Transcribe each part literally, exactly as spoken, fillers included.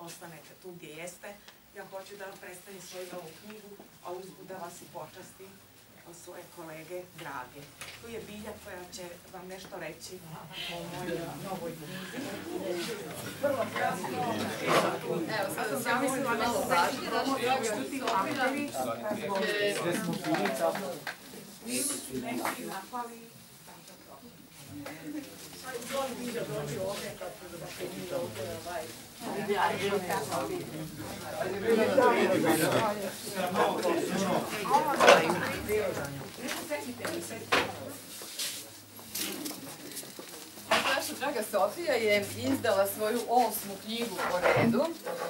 ostanete tu gdje jeste. Ja hoću da vam predstavim svoju novu knjigu, a uzbud da vas i počastim od svoje kolege Drage. Tu je Bilja koja će vam nešto reći o mojoj novoj knjizi. Vrlo kratko. Evo, sad sam mislila malo važnije, da što je neki napali. Izvoli Bilja, dođi ovdje kako da se mi ovdje ovaj... Naša draga Sofija je izdala svoju osmu knjigu po redu.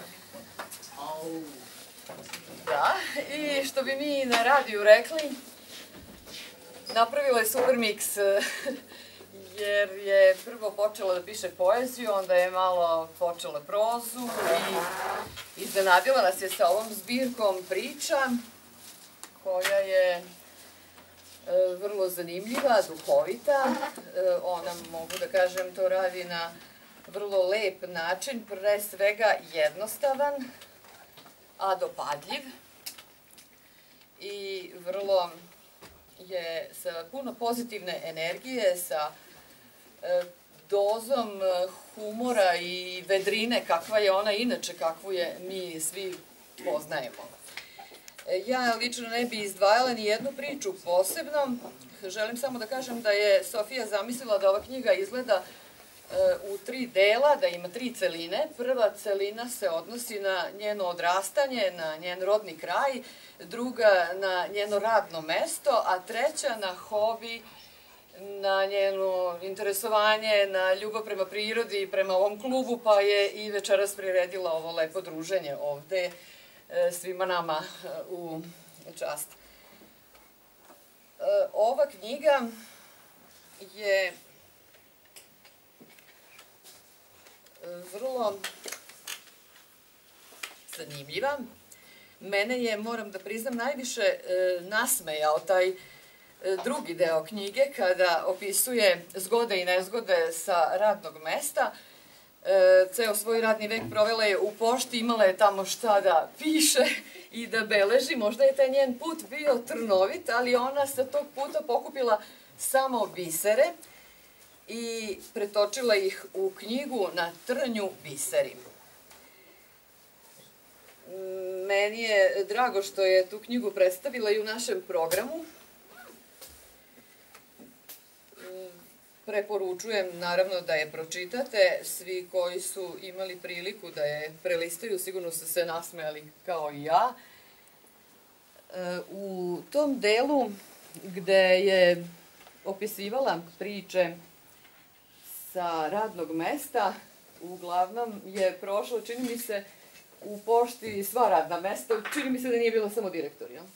Da, i što bi mi na radiju rekli, napravila je super miks, jer je prvo počela da piše poeziju, onda je malo počela prozu i iznenadila nas je sa ovom zbirkom priča koja je vrlo zanimljiva, duhovita. Ona, mogu da kažem, to radi na vrlo lep način, pre svega jednostavan, a dopadljiv i vrlo je sa puno pozitivne energije, sa dozom humora i vedrine kakva je ona inače, kakvu je mi svi poznajemo. Ja lično ne bi izdvajala ni jednu priču posebno. Želim samo da kažem da je Sofija zamislila da ova knjiga izgleda u tri dela, da ima tri celine. Prva celina se odnosi na njeno odrastanje, na njen rodni kraj, druga na njeno radno mesto, a treća na hobi, na njeno interesovanje, na ljubav prema prirodi i prema ovom klubu, pa je i večeras priredila ovo lepo druženje ovde svima nama u čast. Ova knjiga je vrlo zanimljiva. Mene je, moram da priznam, najviše nasmejao taj drugi deo knjige kada opisuje zgode i nezgode sa radnog mesta. Ceo svoj radni vek provela je u pošti, imala je tamo šta da piše i da beleži. Možda je taj njen put bio trnovit, ali ona sa tog puta pokupila samo bisere i pretočila ih u knjigu Na trnju biseri. Meni je drago što je tu knjigu predstavila i u našem programu. Preporučujem, naravno, da je pročitate. Svi koji su imali priliku da je prelistaju, sigurno su se nasmejali kao i ja. U tom delu gde je opisivala priče sa radnog mesta, uglavnom je prošlo, čini mi se, u pošti sva radna mesta. Čini mi se da nije bilo samo direktor, jel?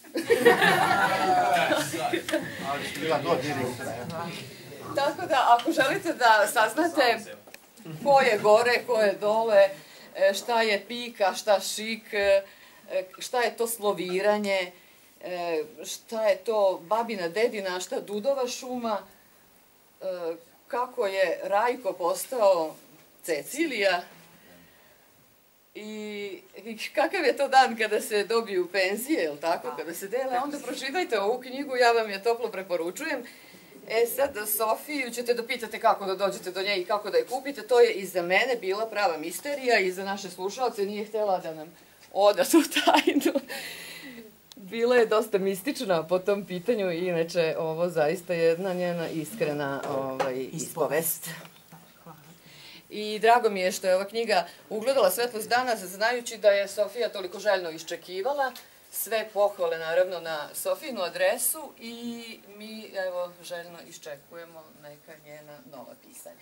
Tako da, ako želite da saznate ko je gore, ko je dole, šta je pika, šta šik, šta je to sloviranje, šta je to babina dedina, šta Dudova šuma, kako je Rajko postao Cecilija i kakav je to dan kada se dobiju penzije, jel tako, kada se dele, onda pročitajte ovu knjigu, ja vam je toplo preporučujem. E sad, Sofiju ćete da pitate kako da dođete do nje i kako da je kupite, to je i za mene bila prava misterija i za naše slušalce, nije htjela da nam oda tu tajnu. Bila je dosta mistična po tom pitanju i inače ovo zaista je jedna njena iskrena ispovest. I drago mi je što je ova knjiga ugledala svetlost dana, znajući da je Sofija toliko željno iščekivala. Sve pohvale, naravno, na Sofijinu adresu i mi, evo, željno iščekujemo neka njena nova pisanja.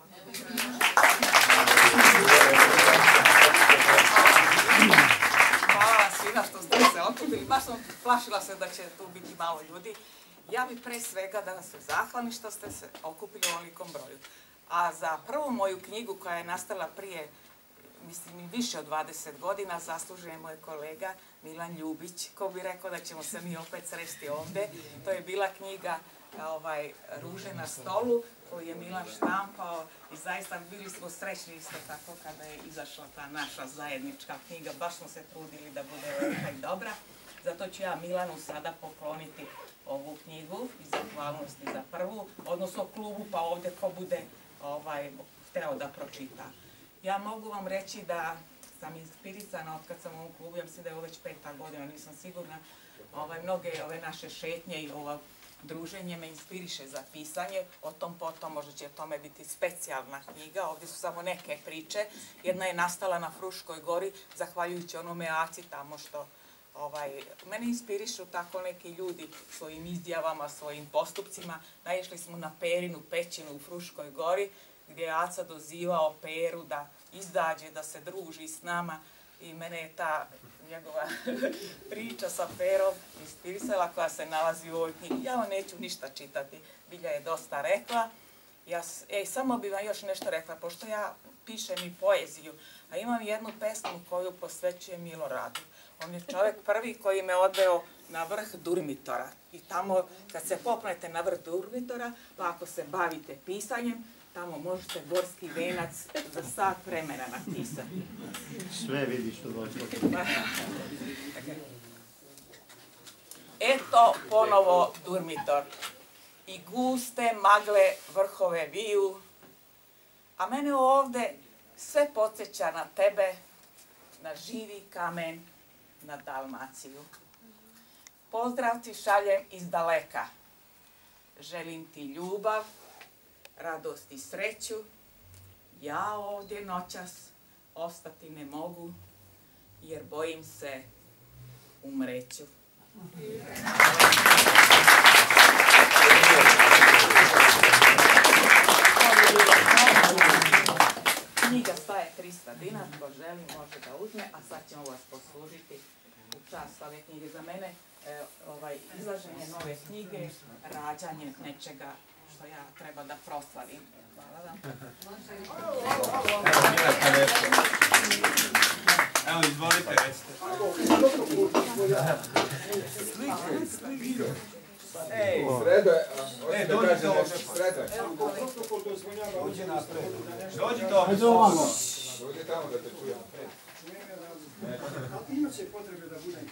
Hvala svima što ste se okupili. Baš sam plašila se da će tu biti malo ljudi. Ja bih pre svega da se zahvalim što ste se okupili u ovolikom broju. A za prvu moju knjigu koja je nastala prije, mislim, više od dvadeset godina, zaslužuje moj kolega Milan Ljubić, ko bi rekao da ćemo se mi opet sresti ovde. To je bila knjiga Ruže na stolu, koju je Milan štampao i zaista bili smo srećni isto tako kada je izašla ta naša zajednička knjiga. Baš smo se trudili da bude lepa i dobra. Zato ću ja Milanu sada pokloniti ovu knjigu i zahvalnosti za prvu, odnosno klubu, pa ovdje ko bude ovaj, hteo da pročita. Ja mogu vam reći da sam inspirisana od kad sam u ovom klubu, ja mislim da je ovo već peta godina, nisam sigurna. Ovaj, mnoge ove naše šetnje i ovo druženje me inspiriše za pisanje. O tom potom možda će tome biti specijalna knjiga. Ovdje su samo neke priče. Jedna je nastala na Fruškoj gori, zahvaljujući onome Aci tamo što ovaj, mene inspirišu tako neki ljudi svojim izjavama, svojim postupcima. Naišli smo na Perinu pećinu u Fruškoj gori, gdje je Aca dozivao Peru da izađe, da se druži s nama. I mene je ta njegova priča sa Perom inspirisala, koja se nalazi u ovoj knjigi. Ja vam neću ništa čitati, Bilja je dosta rekla. Ja, ej, samo bih vam još nešto rekla, pošto ja pišem i poeziju, a imam jednu pesmu koju posvećujem Miloradu. On je čovjek prvi koji me odveo na vrh Durmitora. I tamo, kad se popnete na vrh Durmitora, pa ako se bavite pisanjem, tamo možete gorski venac za sat vremena napisati. Sve vidiš što došlo. Eto ponovo Durmitor. I guste magle vrhove viju, a mene ovde sve podsjeća na tebe, na živi kamen, na Dalmaciju. Pozdrav ti šaljem iz daleka. Želim ti ljubav, radost i sreću. Ja ovdje noćas ostati ne mogu, jer bojim se umreću. Knjiga staje trista dinara, ko želi može da uzme, a sad ćemo vas poslužiti u čast ove knjige. Za mene e, ovaj, izlaženje nove knjige, rađanje nečega što ja treba da proslavim. Hvala vam. Evo, izvolite, recite. Ej, Sredo, e, da kaže nešto. Sredo. Dođi napred. Dođi to. Dođi tamo da te čujem. Imat će potrebe da budem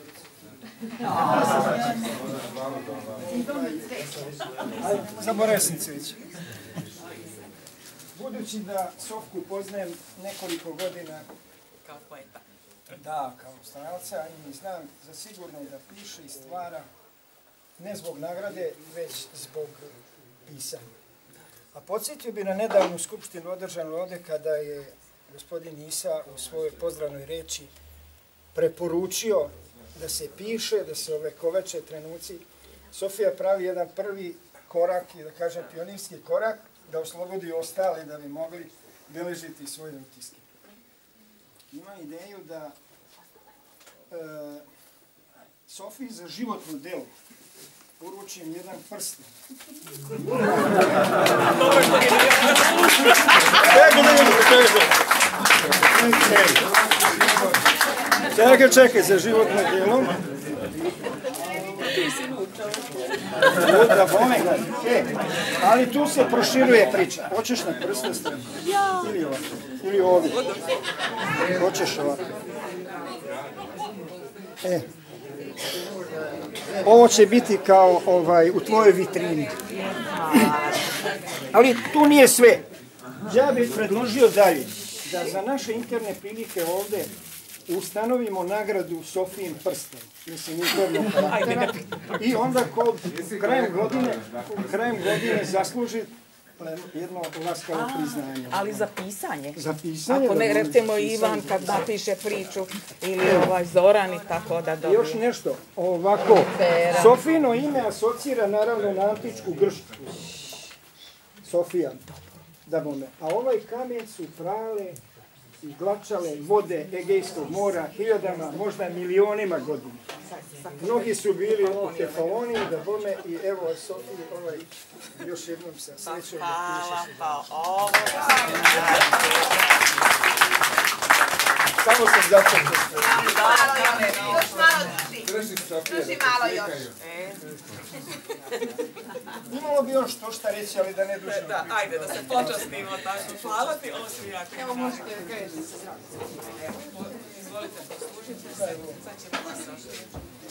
za Boresnicević. Budući da Sofku poznajem nekoliko godina Kao poeta. da, kao stranaca i znam za sigurno da piše i stvara ne zbog nagrade, već zbog pisanja. A podsjetio bi na nedavnu skupštinu održanu ovdje kada je gospodin Isa u svojoj pozdravnoj reči preporučio da se piše, da se ovekoveče trenuci. Sofija pravi jedan prvi korak i da kažem pionirski korak da oslobodi ostale da bi mogli beležiti svoje utiske. Imam ideju da e, Sofiji za životno delo poručujem jedan prsten. Čekaj, čekaj, za životno delo. Da bome, e, ali tu se proširuje priča. Hoćeš na prsten stranu? Ili ovako? Ili ovdje? Hoćeš ovako? E, ovo će biti kao ovaj u tvojoj vitrini. Ali tu nije sve. Ja bih predložio dalje da za naše interne prilike ovdje ustanovimo nagradu Sofijin prsten. Mislim, internog karaktera. I onda kod krajem godine, krajem godine zasluži jedno laskavo priznanje. Ali za pisanje? Za pisanje. Ako ne, recimo Ivan kad napiše priču ili ovaj Zoran i tako da dobije. Još nešto, ovako, Sofino ime asocira naravno na antičku Grčku. Sofija, da bome. A ovaj kamen su prale i glačale vode Egejskog mora hiljadama, možda milionima godina. Mnogi su bili u Kefaloniji, da bome, i evo Sofiji, ovaj, još jednom sa srećom da pišeš. Pa ovo... Samo sam začeo. Još malo drži Sofija. Drži malo još. E. Imalo bi još to šta reći, ali da ne dužimo. Da, ajde, da se počastimo tako. Hvala ti, ovo svi jako. Evo možete reći se zdravo. Izvolite, poslužite se. Sad ćemo vas još.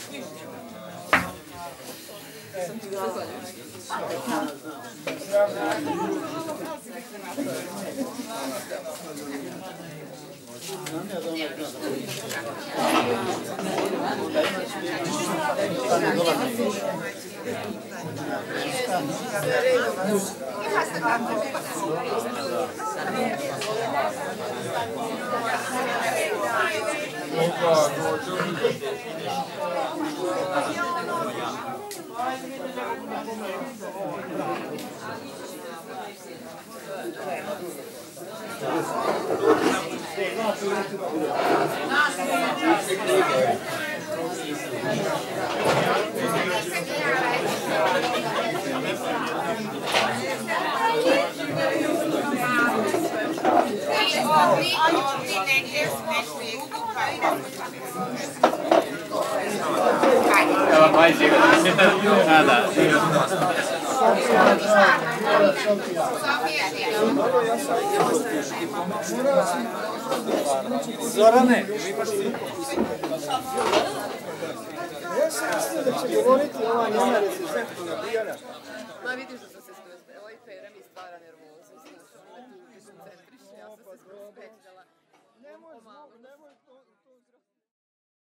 Zorane, ja sam mislio da će govoriti ova njena recenzentna Dijana. Ma vidiš da sam se skroz, ovaj Pere mi stvara nervozu, znaš, on me tu koncentriše, ja sam se skroz petljala. Nemoj, nemoj.